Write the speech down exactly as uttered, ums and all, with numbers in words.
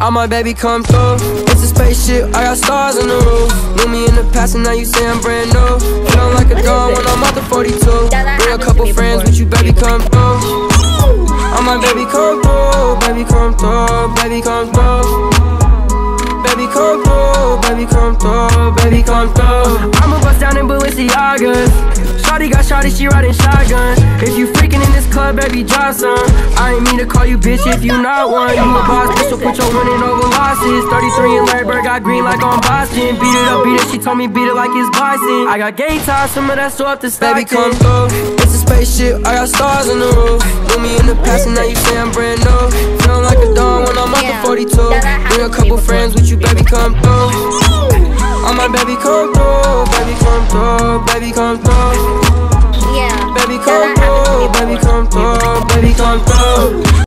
All my baby come through. It's a spaceship, I got stars on the roof. Knew me in the past and now you say I'm brand new. Feeling like a dawn when I'm out the forty-two. Bring a couple friends with you, baby, come through. All my baby come through, baby come through, baby come through. Baby come through, baby come through, baby come through. I'ma bust down in Balenciagas. Shawty got shawty, she riding shotgun. If you freaking in this club, baby, drop some. I ain't mean to call you bitch if you not one. You a boss, bitch, so put your winning over losses. thirty-three and Larry Bird got green like on Boston. Beat it up, beat it, she told me beat it like it's Boston. I got gay ties, some of that so up to Stockton. Baby, come through, it's a spaceship, I got stars on the roof. Knew me in the past and now you say I'm brand new. Feeling like a dawn when I'm out the forty-two. Bring a couple friends with you, baby, come through. All my baby come through, baby come through, baby come through. Yeah. Baby come through, baby come through, baby come through.